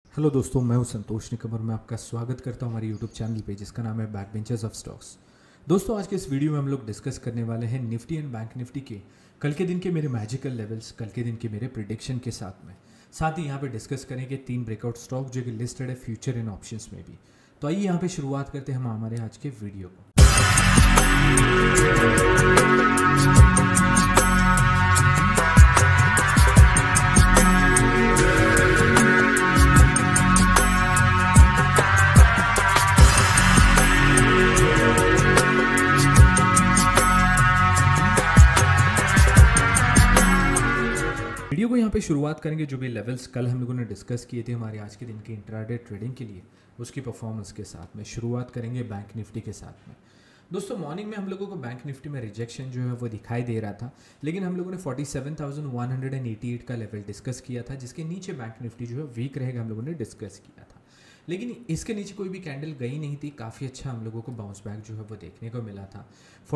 Hello दोस्तों, मैं हूं संतोष निकम और मैं आपका स्वागत करता हूं हमारे यूट्यूब चैनल पे जिसका नाम है बैकबेंचर्स ऑफ स्टॉक्स। दोस्तों, आज के इस वीडियो में हम लोग डिस्कस करने वाले हैं निफ्टी एंड बैंक निफ्टी के कल के दिन के मेरे मैजिकल लेवल्स, कल के दिन के मेरे प्रिडिक्शन के साथ ही यहाँ पे डिस्कस करेंगे 3 ब्रेकआउट स्टॉक जो कि लिस्टेड है फ्यूचर इन ऑप्शंस में भी। तो आइए यहाँ पे शुरुआत करते हैं हम हमारे आज के वीडियो को। वीडियो को यहाँ पे शुरुआत करेंगे जो भी लेवल्स कल हम लोगों ने डिस्कस किए थे हमारे आज के दिन के इंट्राडे ट्रेडिंग के लिए, उसकी परफॉर्मेंस के साथ में शुरुआत करेंगे बैंक निफ्टी के साथ में। दोस्तों, मॉर्निंग में हम लोगों को बैंक निफ्टी में रिजेक्शन जो है वो दिखाई दे रहा था, लेकिन हम लोगों ने 47,188 का लेवल डिस्कस किया था जिसके नीचे बैंक निफ्टी जो है वीक रहेगा हम लोगों ने डिस्कस किया था। लेकिन इसके नीचे कोई भी कैंडल गई नहीं थी, काफ़ी अच्छा हम लोगों को बाउंस बैक जो है वो देखने को मिला था।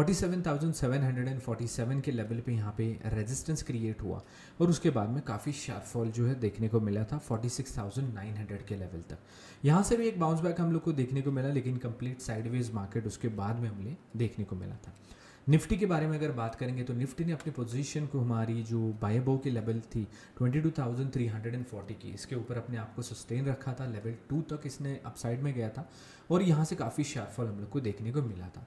47,747 के लेवल पे यहाँ पे रेजिस्टेंस क्रिएट हुआ और उसके बाद में काफ़ी शार्प फॉल जो है देखने को मिला था 46,900 के लेवल तक। यहाँ से भी एक बाउंस बैक हम लोग को देखने को मिला, लेकिन कंप्लीट साइडवेज मार्केट उसके बाद में हमें देखने को मिला था। निफ्टी के बारे में अगर बात करेंगे तो निफ्टी ने अपनी पोजीशन को हमारी जो बाय बो की लेवल थी 22,340 की, इसके ऊपर अपने आप को सस्टेन रखा था। लेवल 2 तक इसने अपसाइड में गया था और यहाँ से काफ़ी शार्प फॉल हम लोग को देखने को मिला था।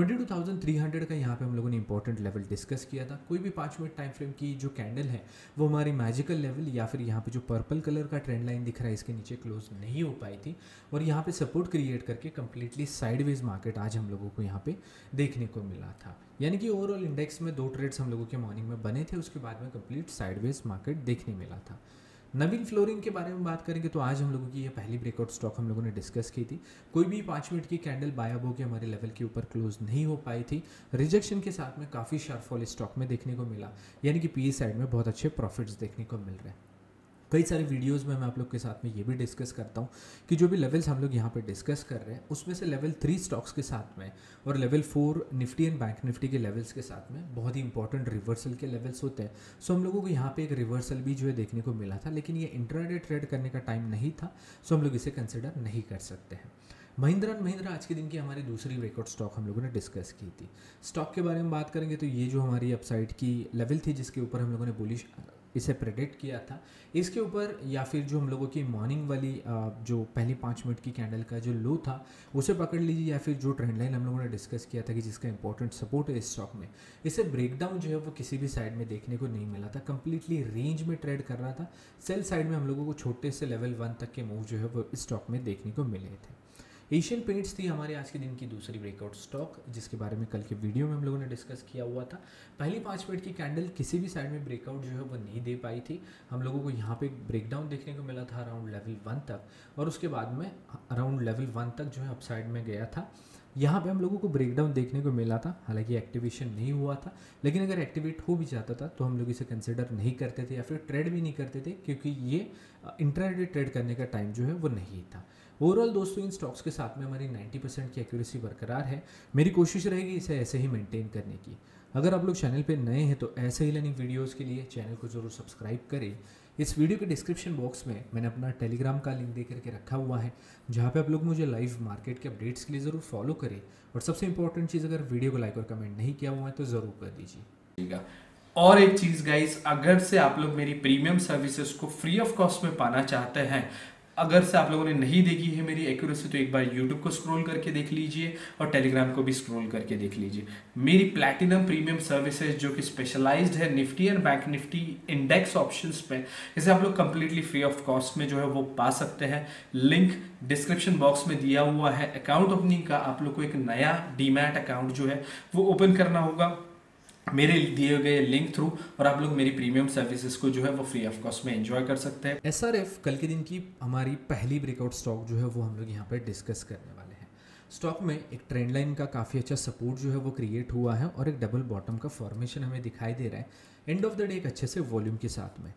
22,300 का यहाँ पे हम लोगों ने इंपॉर्टेंट लेवल डिस्कस किया था। कोई भी 5 मिनट टाइम फ्रेम की जो कैंडल है वो हमारी मैजिकल लेवल या फिर यहाँ पे जो पर्पल कलर का ट्रेंड लाइन दिख रहा है इसके नीचे क्लोज नहीं हो पाई थी और यहाँ पे सपोर्ट क्रिएट करके कंप्लीटली साइडवेज मार्केट आज हम लोगों को यहाँ पे देखने को मिला था। यानी कि ओवरऑल इंडेक्स में 2 ट्रेड्स हम लोगों के मॉर्निंग में बने थे, उसके बाद में कंप्लीट साइडवेज मार्केट देखने मिला था। नवीन फ्लोरिंग के बारे में बात करेंगे तो आज हम लोगों की ये पहली ब्रेकआउट स्टॉक हम लोगों ने डिस्कस की थी। कोई भी 5 मिनट की कैंडल बाय अबो के हमारे लेवल के ऊपर क्लोज नहीं हो पाई थी। रिजेक्शन के साथ में काफ़ी शार्प फॉल स्टॉक में देखने को मिला, यानी कि पीई साइड में बहुत अच्छे प्रॉफिट्स देखने को मिल रहे हैं। कई सारे वीडियोस में मैं आप लोग के साथ में ये भी डिस्कस करता हूँ कि जो भी लेवल्स हम लोग यहाँ पे डिस्कस कर रहे हैं उसमें से लेवल 3 स्टॉक्स के साथ में और level 4 Nifty and bank Nifty के लेवल्स के साथ में बहुत ही इंपॉर्टेंट रिवर्सल के लेवल्स होते हैं। सो हम लोगों को यहाँ पे एक रिवर्सल भी जो है देखने को मिला था, लेकिन ये इंट्राडे ट्रेड करने का टाइम नहीं था, सो हम लोग इसे कंसिडर नहीं कर सकते हैं। महिंद्रा एंड महिंद्रा आज के दिन की हमारी दूसरी रिकॉर्ड स्टॉक हम लोगों ने डिस्कस की थी। स्टॉक के बारे में बात करेंगे तो ये जो हमारी अपसाइड की लेवल थी जिसके ऊपर हम लोगों ने बुलिश इसे प्रेडिक्ट किया था, इसके ऊपर या फिर जो हम लोगों की मॉर्निंग वाली जो पहली 5 मिनट की कैंडल का जो लो था उसे पकड़ लीजिए, या फिर जो ट्रेंड लाइन हम लोगों ने डिस्कस किया था कि जिसका इंपॉर्टेंट सपोर्ट है इस स्टॉक में, इसे ब्रेकडाउन जो है वो किसी भी साइड में देखने को नहीं मिला था। कंप्लीटली रेंज में ट्रेड कर रहा था। सेल साइड में हम लोगों को छोटे से लेवल 1 तक के मूव जो है वो इस स्टॉक में देखने को मिले थे। एशियन पेंट्स थी हमारे आज के दिन की दूसरी ब्रेकआउट स्टॉक, जिसके बारे में कल के वीडियो में हम लोगों ने डिस्कस किया हुआ था। पहली 5 मिनट की कैंडल किसी भी साइड में ब्रेकआउट जो है वो नहीं दे पाई थी। हम लोगों को यहाँ पे ब्रेकडाउन देखने को मिला था अराउंड लेवल 1 तक और उसके बाद में अराउंड लेवल 1 तक जो है अपसाइड में गया था। यहाँ पे हम लोगों को ब्रेकडाउन देखने को मिला था, हालांकि एक्टिवेशन नहीं हुआ था, लेकिन अगर एक्टिवेट हो भी जाता था तो हम लोग इसे कंसिडर नहीं करते थे या फिर ट्रेड भी नहीं करते थे, क्योंकि ये इंट्राडे ट्रेड करने का टाइम जो है वो नहीं था। ओवरऑल दोस्तों, इन स्टॉक्स के साथ में हमारी 90% की एक्यूरेसी बरकरार है। मेरी कोशिश रहेगी इसे ऐसे ही मेंटेन करने की। अगर आप लोग चैनल पे नए हैं तो ऐसे ही लर्निंग वीडियोस के लिए चैनल को जरूर सब्सक्राइब करें। इस वीडियो के डिस्क्रिप्शन बॉक्स में मैंने अपना टेलीग्राम का लिंक दे करके रखा हुआ है, जहाँ पे आप लोग मुझे लाइव मार्केट के अपडेट्स के लिए ज़रूर फॉलो करें। और सबसे इंपॉर्टेंट चीज़, अगर वीडियो को लाइक और कमेंट नहीं किया हुआ है तो ज़रूर कर दीजिए। और एक चीज़ गाइस, अगर से आप लोग मेरी प्रीमियम सर्विसेज को फ्री ऑफ कॉस्ट में पाना चाहते हैं, अगर से आप लोगों ने नहीं देखी है मेरी एक्यूरेसी, तो एक बार YouTube को स्क्रॉल करके देख लीजिए और टेलीग्राम को भी स्क्रॉल करके देख लीजिए। मेरी प्लैटिनम प्रीमियम सर्विसेज जो कि स्पेशलाइज्ड है Nifty and bank Nifty index options में, इसे आप लोग कंप्लीटली फ्री ऑफ कॉस्ट में जो है वो पा सकते हैं। लिंक डिस्क्रिप्शन बॉक्स में दिया हुआ है। अकाउंट ओपनिंग का आप लोग को एक नया डीमैट अकाउंट जो है वो ओपन करना होगा मेरे दिए गए लिंक थ्रू, और आप लोग मेरी प्रीमियम सर्विसेज को जो है वो फ्री ऑफ कॉस्ट में एंजॉय कर सकते हैं। SRF कल के दिन की हमारी पहली ब्रेकआउट स्टॉक जो है वो हम लोग यहाँ पर डिस्कस करने वाले हैं। स्टॉक में एक ट्रेंड लाइन का काफ़ी अच्छा सपोर्ट जो है वो क्रिएट हुआ है और एक डबल बॉटम का फॉर्मेशन हमें दिखाई दे रहा है एंड ऑफ द डे एक अच्छे से वॉल्यूम के साथ में।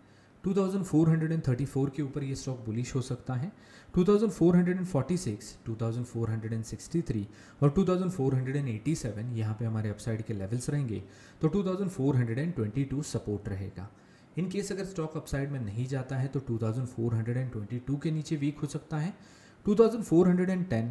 2434 के ऊपर ये स्टॉक बुलिश हो सकता है। 2446, 2463 और 2487 यहाँ पे हमारे अपसाइड के लेवल्स रहेंगे, तो 2422 सपोर्ट रहेगा। इन केस अगर स्टॉक अपसाइड में नहीं जाता है तो 2422 के नीचे वीक हो सकता है, 2410,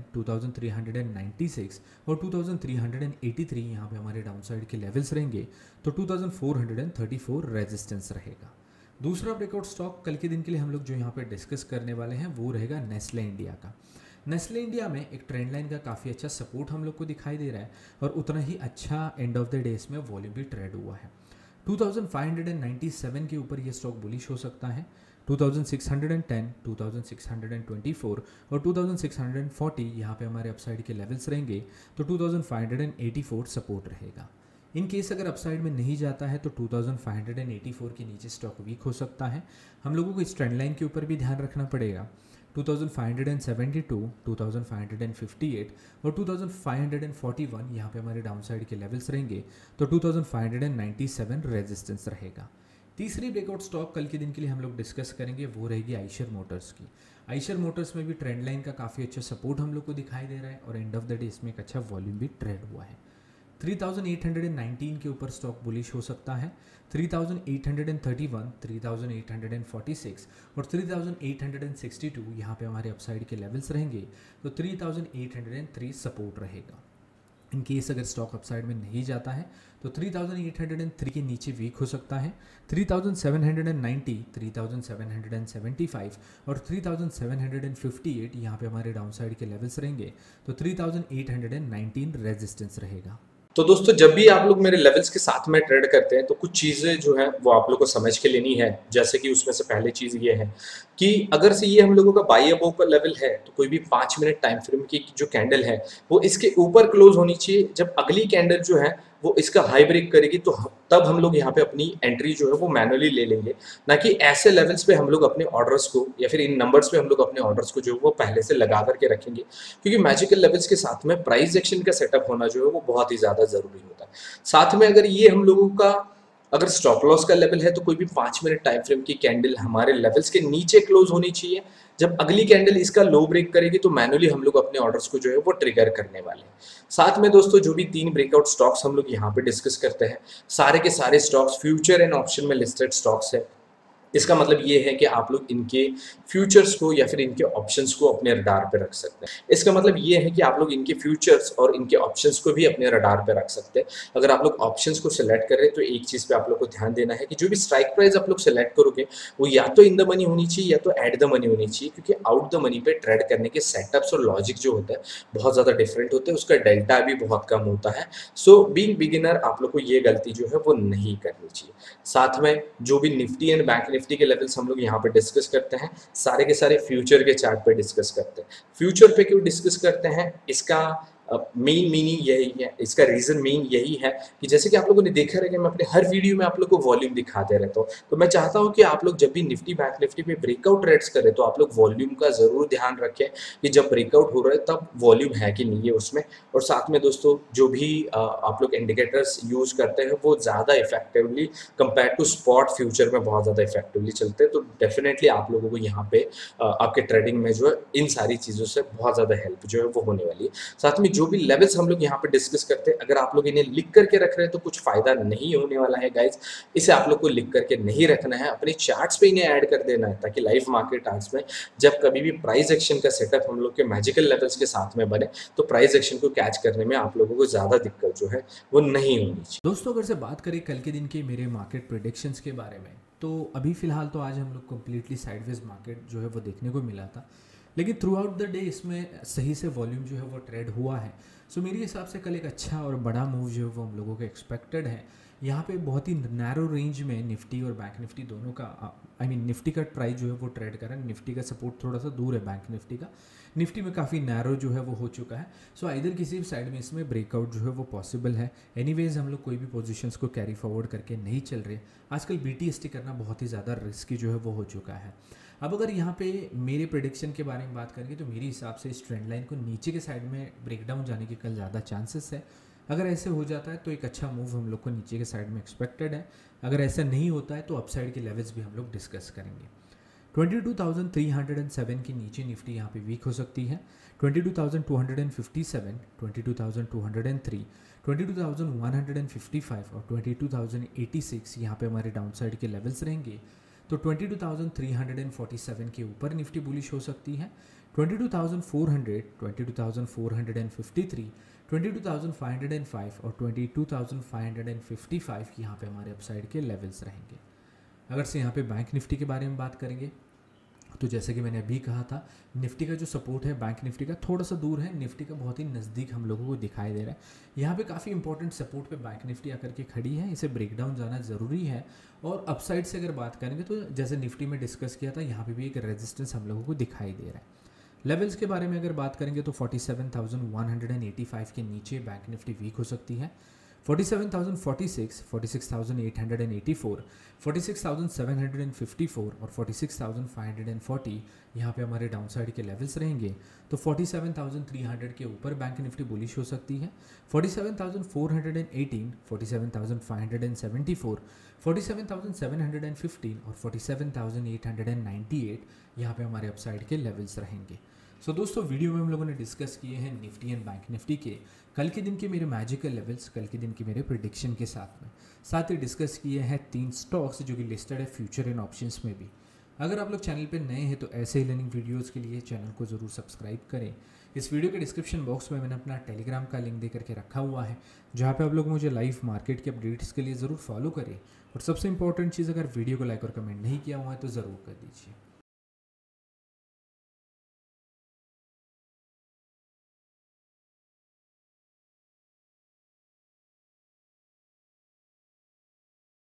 2396 और 2383 यहाँ पे हमारे डाउनसाइड के लेवल्स रहेंगे, तो 2434 रेजिस्टेंस रहेगा। दूसरा ब्रेकआउट स्टॉक कल के दिन के लिए हम लोग जो यहाँ पे डिस्कस करने वाले हैं वो रहेगा नेस्ले इंडिया का। नेस्ले इंडिया में एक ट्रेंड लाइन का काफ़ी अच्छा सपोर्ट हम लोग को दिखाई दे रहा है और उतना ही अच्छा एंड ऑफ द डे इसमें वॉल्यूम भी ट्रेड हुआ है। 2597 के ऊपर ये स्टॉक बुलिश हो सकता है, 2610, 2624 और 2640 यहाँ पे हमारे अपसाइड के लेवल्स रहेंगे, तो 2584 सपोर्ट रहेगा। इन केस अगर अपसाइड में नहीं जाता है तो 2584 के नीचे स्टॉक वीक हो सकता है। हम लोगों को इस ट्रेंड लाइन के ऊपर भी ध्यान रखना पड़ेगा। 2572, 2558 और 2541 यहाँ पे हमारे डाउनसाइड के लेवल्स रहेंगे, तो 2597 रेजिस्टेंस रहेगा। तीसरी ब्रेकआउट स्टॉक कल के दिन के लिए हम लोग डिस्कस करेंगे वो रहेगी आइशर मोटर्स की। आइशर मोटर्स में भी ट्रेंड लाइन का काफ़ी अच्छा सपोर्ट हम लोग को दिखाई दे रहा है और एंड ऑफ द डे इसमें एक अच्छा वॉल्यूम भी ट्रेड हुआ है। 3819 के ऊपर स्टॉक बुलिश हो सकता है, 3831, 3846 और 3862 यहाँ पे हमारे अपसाइड के लेवल्स रहेंगे, तो 3803 सपोर्ट रहेगा। इन केस अगर स्टॉक अपसाइड में नहीं जाता है तो 3803 के नीचे वीक हो सकता है, 3790, 3775 और 3758 यहाँ पे हमारे डाउनसाइड के लेवल्स रहेंगे, तो 3819 रेजिस्टेंस रहेगा। तो दोस्तों जब भी आप लोग मेरे लेवल्स के साथ में ट्रेड करते हैं तो कुछ चीज़ें जो है वो आप लोग को समझ के लेनी है। जैसे कि उसमें से पहले चीज़ ये है कि अगर से ये हम लोगों का बाई अबव का लेवल है तो कोई भी 5 मिनट टाइम फ्रेम की जो कैंडल है वो इसके ऊपर क्लोज होनी चाहिए। जब अगली कैंडल जो है वो इसका हाई ब्रेक करेगी तो तब हम लोग यहाँ पे अपनी एंट्री जो है वो मैनुअली ले लेंगे, ना कि ऐसे लेवल्स पे हम लोग अपने ऑर्डर्स को या फिर इन नंबर्स पे हम लोग अपने ऑर्डर्स को जो है वो पहले से लगा करके रखेंगे। क्योंकि मैजिकल लेवल्स के साथ में प्राइस एक्शन का सेटअप होना जो है वो बहुत ही ज़्यादा ज़रूरी होता है। साथ में अगर ये हम लोगों का अगर स्टॉप लॉस का लेवल है तो कोई भी 5 मिनट टाइम फ्रेम की कैंडल हमारे लेवल्स के नीचे क्लोज होनी चाहिए। जब अगली कैंडल इसका लो ब्रेक करेगी तो मैनुअली हम लोग अपने ऑर्डर्स को जो है वो ट्रिगर करने वाले हैं। साथ में दोस्तों जो भी 3 ब्रेकआउट स्टॉक्स हम लोग यहाँ पे डिस्कस करते हैं सारे के सारे स्टॉक्स फ्यूचर एंड ऑप्शन में लिस्टेड स्टॉक्स है। इसका मतलब ये है कि आप लोग इनके फ्यूचर्स को या फिर इनके ऑप्शंस को अपने रडार पे रख सकते हैं। इसका मतलब ये है कि आप लोग इनके फ्यूचर्स और इनके ऑप्शंस को भी अपने रडार पे रख सकते हैं। अगर आप लोग ऑप्शंस को सिलेक्ट कर रहे हैं तो एक चीज़ पे आप लोग को ध्यान देना है कि जो भी स्ट्राइक प्राइस आप लोग सिलेक्ट करोगे वो या तो इन द मनी होनी चाहिए या तो एट द मनी होनी चाहिए, क्योंकि आउट द मनी पे ट्रेड करने के सेटअप्स और लॉजिक जो होता है बहुत ज़्यादा डिफरेंट होते हैं, उसका डेल्टा भी बहुत कम होता है। सो बीइंग बिगिनर आप लोग को ये गलती जो है वो नहीं करनी चाहिए। साथ में जो भी निफ्टी एंड बैंक निफ्टी के लेवल्स हम लोग यहाँ पे डिस्कस करते हैं सारे के सारे फ्यूचर के चार्ट पे डिस्कस करते हैं। फ्यूचर पे क्यों डिस्कस करते हैं इसका मेन मीनिंग यही है, इसका रीजन मेन यही है कि जैसे कि आप लोगों ने देखा रहेगा मैं अपने हर वीडियो में आप लोग को वॉल्यूम दिखाते रहता हूँ। तो मैं चाहता हूँ कि आप लोग जब भी निफ्टी बैंक निफ्टी पे ब्रेकआउट ट्रेड्स करें तो आप लोग वॉल्यूम का जरूर ध्यान रखें कि जब ब्रेकआउट हो रहा है तब वॉल्यूम है कि नहीं है उसमें। और साथ में दोस्तों जो भी आप लोग इंडिकेटर्स यूज करते हैं वो ज़्यादा effectively compare to spot future में बहुत ज़्यादा इफेक्टिवली चलते हैं। तो डेफिनेटली आप लोगों को यहाँ पे आपके ट्रेडिंग में जो है इन सारी चीज़ों से बहुत ज़्यादा हेल्प जो है वो होने वाली है। साथ में जो भी लेवल्स हम लोग यहाँ पे डिस्कस करते हैं अगर आप लोग इन्हें लिख करके रख रहे हैं तो कुछ फायदा नहीं होने वाला है गाइज। इसे आप लोग को लिख करके नहीं रखना है, अपने चार्ट्स पे इन्हें ऐड कर देना है ताकि लाइव मार्केट आर्ट्स में जब कभी भी प्राइस एक्शन का सेटअप हम लोग के मैजिकल लेवल्स के साथ में बने तो प्राइस एक्शन को कैच करने में आप लोगों को ज़्यादा दिक्कत जो है वो नहीं होनी चाहिए। दोस्तों अगर से बात करें कल के दिन के मेरे मार्केट प्रेडिक्शंस के बारे में तो अभी फिलहाल तो आज हम लोग कम्प्लीटली साइडवेज मार्केट जो है वो देखने को मिला था, लेकिन थ्रू आउट द डे इसमें सही से वॉल्यूम जो है वो ट्रेड हुआ है। सो मेरे हिसाब से कल एक अच्छा और बड़ा मूव जो है वो हम लोगों को एक्सपेक्टेड है। यहाँ पे बहुत ही नैरो रेंज में निफ्टी और बैंक निफ्टी दोनों का निफ्टी का प्राइस जो है वो ट्रेड कर रहा है। निफ्टी का सपोर्ट थोड़ा सा दूर है बैंक निफ्टी का, निफ्टी में काफ़ी नैरो जो है वो हो चुका है। सो इधर किसी भी साइड में इसमें ब्रेकआउट जो है वो पॉसिबल है। एनीवेज हम लोग कोई भी पोजीशंस को कैरी फॉरवर्ड करके नहीं चल रहे। आजकल BTST करना बहुत ही ज़्यादा रिस्की जो है वो हो चुका है। अब अगर यहाँ पे मेरे प्रेडिक्शन के बारे में बात करेंगे तो मेरे हिसाब से इस ट्रेंड लाइन को नीचे के साइड में ब्रेकडाउन जाने के कल ज़्यादा चांसेस है। अगर ऐसे हो जाता है तो एक अच्छा मूव हम लोग को नीचे के साइड में एक्सपेक्टेड है। अगर ऐसा नहीं होता है तो अपसाइड के लेवल्स भी हम लोग डिस्कस करेंगे। 22,307 के नीचे निफ्टी यहाँ पे वीक हो सकती है। 22,257, 22,203, 22,155 और 22,086 यहाँ पे हमारे डाउन साइड के लेवल्स रहेंगे। तो 22,347 के ऊपर निफ्टी बुलिश हो सकती है। 22,400, 22,453, 22,505 और 22,555 यहाँ पे हमारे अपसाइड के लेवल्स रहेंगे। अगर से यहाँ पे बैंक निफ्टी के बारे में बात करेंगे तो जैसे कि मैंने अभी कहा था, निफ्टी का जो सपोर्ट है बैंक निफ्टी का थोड़ा सा दूर है, निफ्टी का बहुत ही नज़दीक हम लोगों को दिखाई दे रहा है। यहाँ पे काफ़ी इंपॉर्टेंट सपोर्ट पे बैंक निफ्टी आकर के खड़ी है, इसे ब्रेकडाउन जाना ज़रूरी है। और अपसाइड से अगर बात करेंगे तो जैसे निफ्टी में डिस्कस किया था, यहाँ पे भी एक रेजिस्टेंस हम लोगों को दिखाई दे रहा है। लेवल्स के बारे में अगर बात करेंगे तो 47,185 के नीचे बैंक निफ्टी वीक हो सकती है। 47,046, 46,884, 46,754 और 46,540 यहाँ पे हमारे डाउन साइड के लेवल्स रहेंगे। तो 47,300 के ऊपर बैंक निफ्टी बुलिश हो सकती है। 47,418, 47,574, 47,715 और 47,898 यहाँ पे हमारे अपसाइड के लेवल्स रहेंगे। सो दोस्तों, वीडियो में हम लोगों ने डिस्कस किए हैं निफ्टी एंड बैंक निफ्टी के कल के दिन के मेरे मैजिकल लेवल्स, कल के दिन के मेरे प्रेडिक्शन के साथ ही डिस्कस किए हैं 3 स्टॉक्स जो कि लिस्टेड है फ्यूचर एंड ऑप्शंस में भी। अगर आप लोग चैनल पे नए हैं तो ऐसे ही लर्निंग वीडियोस के लिए चैनल को ज़रूर सब्सक्राइब करें। इस वीडियो के डिस्क्रिप्शन बॉक्स में मैंने अपना टेलीग्राम का लिंक दे करके रखा हुआ है, जहाँ पे आप लोग मुझे लाइव मार्केट के अपडेट्स के लिए ज़रूर फॉलो करें। और सबसे इंपॉर्टेंट चीज़, अगर वीडियो को लाइक और कमेंट नहीं किया हुआ है तो ज़रूर कर दीजिए।